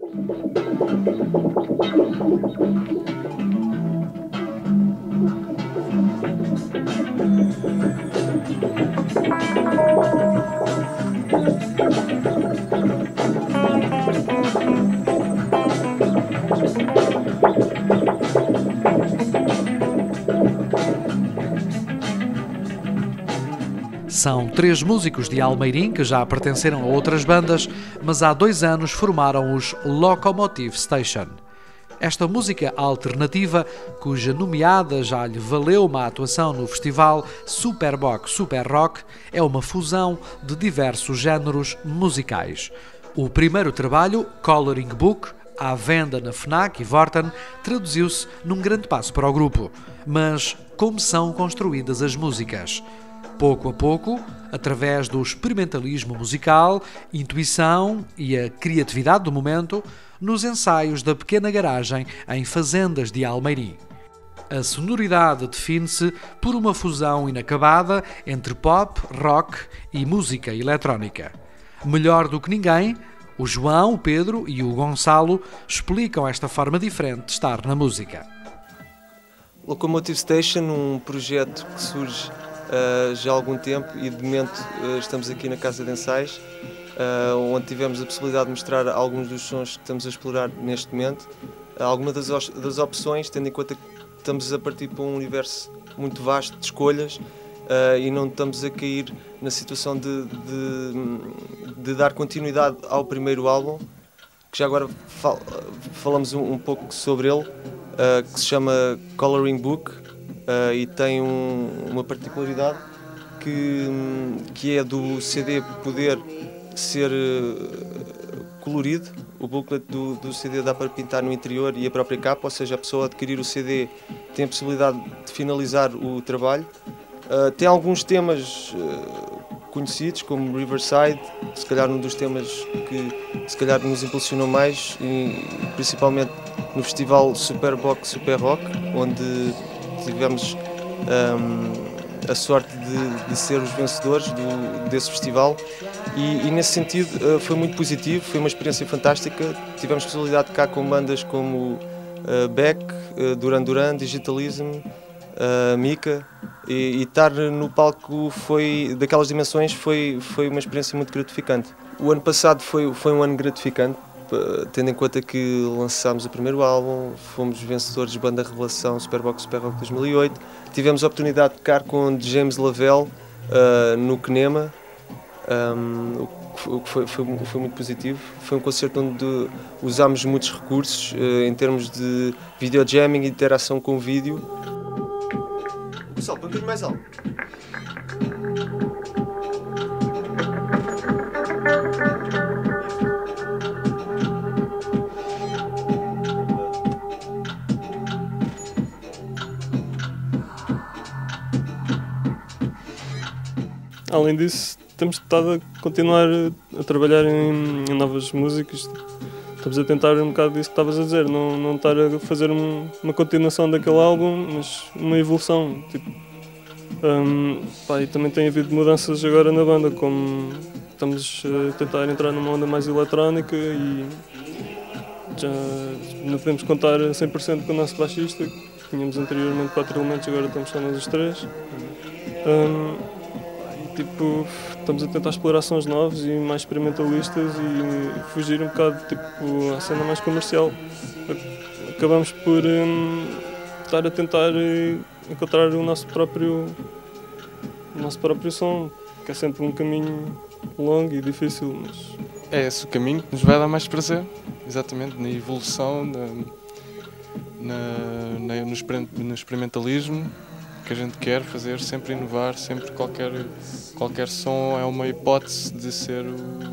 São 3 músicos de Almeirim que já pertenceram a outras bandas, mas há 2 anos formaram os Locomotive Station. Esta música alternativa, cuja nomeada já lhe valeu uma atuação no festival Superboc Super Rock, é uma fusão de diversos géneros musicais. O primeiro trabalho, Coloring Book, à venda na FNAC e Vorten, traduziu-se num grande passo para o grupo. Mas como são construídas as músicas? Pouco a pouco, através do experimentalismo musical, intuição e a criatividade do momento, nos ensaios da pequena garagem em fazendas de Almeirim. A sonoridade define-se por uma fusão inacabada entre pop, rock e música eletrónica. Melhor do que ninguém, o João, o Pedro e o Gonçalo explicam esta forma diferente de estar na música. Locomotive Station, um projeto que surge já há algum tempo e de momento estamos aqui na Casa de Ensaios, onde tivemos a possibilidade de mostrar alguns dos sons que estamos a explorar neste momento. Algumas das opções, tendo em conta que estamos a partir para um universo muito vasto de escolhas e não estamos a cair na situação de dar continuidade ao primeiro álbum, que já agora falamos um pouco sobre ele, que se chama Coloring Book. E tem uma particularidade que é do CD poder ser colorido. O booklet do CD dá para pintar no interior e a própria capa, ou seja, a pessoa adquirir o CD tem a possibilidade de finalizar o trabalho. Tem alguns temas conhecidos, como Riverside, se calhar um dos temas que se calhar nos impulsionou mais, e principalmente no festival Superboc Super Rock, onde tivemos a sorte de ser os vencedores desse festival e nesse sentido foi muito positivo, foi uma experiência fantástica. Tivemos possibilidade de tocar com bandas como Beck, Duran Duran, Digitalism, Mika, e estar no palco daquelas dimensões foi uma experiência muito gratificante. O ano passado foi um ano gratificante, tendo em conta que lançámos o primeiro álbum, fomos vencedores de banda Revelação Superboc Super Rock 2008, tivemos a oportunidade de tocar com James Lavelle no Kinema, o que foi muito positivo. Foi um concerto onde usámos muitos recursos em termos de videojamming e interação com o vídeo. Pessoal, põe um bocadinho mais alto. Além disso, temos estado a continuar a trabalhar em novas músicas. Estamos a tentar um bocado disso que estavas a dizer, não estar a fazer uma continuação daquele álbum, mas uma evolução. E também tem havido mudanças agora na banda, como estamos a tentar entrar numa onda mais eletrónica e já não podemos contar 100% com o nosso baixista, que tínhamos anteriormente 4 elementos, agora estamos só nós os 3. Estamos a tentar explorar sons novos e mais experimentalistas e fugir um bocado à cena mais comercial. Acabamos por estar a tentar encontrar o nosso próprio som, que é sempre um caminho longo e difícil, mas... É esse o caminho que nos vai dar mais prazer, exatamente, na evolução, no experimentalismo que a gente quer fazer, sempre inovar, sempre qualquer som é uma hipótese de ser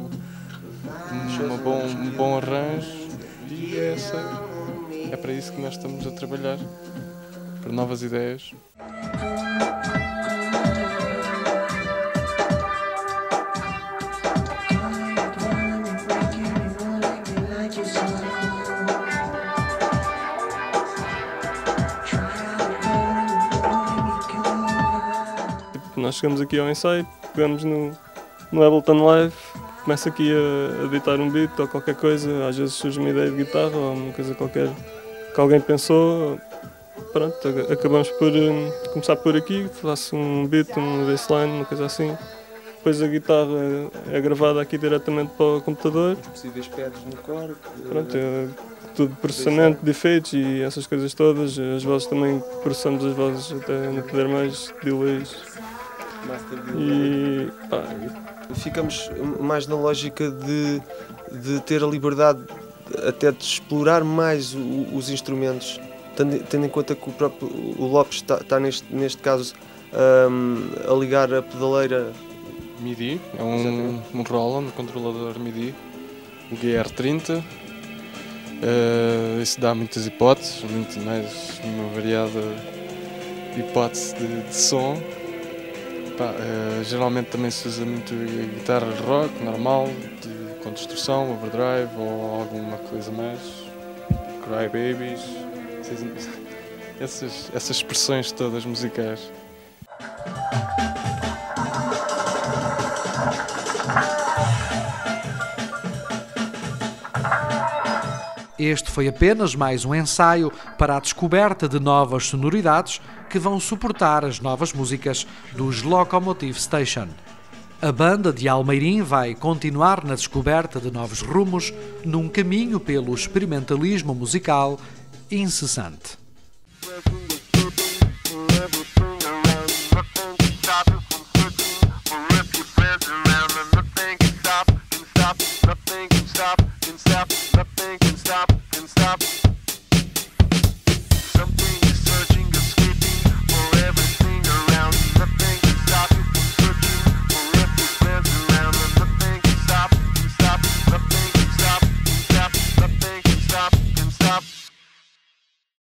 um bom arranjo, e é para isso que nós estamos a trabalhar, para novas ideias. Nós chegamos aqui ao ensaio, pegamos no Ableton Live, começo aqui a editar um beat ou qualquer coisa, às vezes surge uma ideia de guitarra ou uma coisa qualquer que alguém pensou. Pronto, acabamos por começar por aqui, faço um beat, um bassline, uma coisa assim. Depois a guitarra é gravada aqui diretamente para o computador. Possíveis pads no corpo. Pronto, tudo processamento de efeitos e essas coisas todas. As vozes também, processamos as vozes até não poder mais, delays. E ficamos mais na lógica de ter a liberdade até de explorar mais os instrumentos, tendo em conta que o Lopes está neste caso a ligar a pedaleira MIDI, é um Roland, um controlador MIDI, o GR30. Isso dá muitas hipóteses, muito mais uma variada hipótese de som. Geralmente também se usa muito a guitarra de rock, normal, com distorção, overdrive ou alguma coisa mais, Cry Babies, essas expressões todas musicais. Este foi apenas mais um ensaio para a descoberta de novas sonoridades que vão suportar as novas músicas dos Locomotive Station. A banda de Almeirim vai continuar na descoberta de novos rumos num caminho pelo experimentalismo musical incessante. Nothing can stop.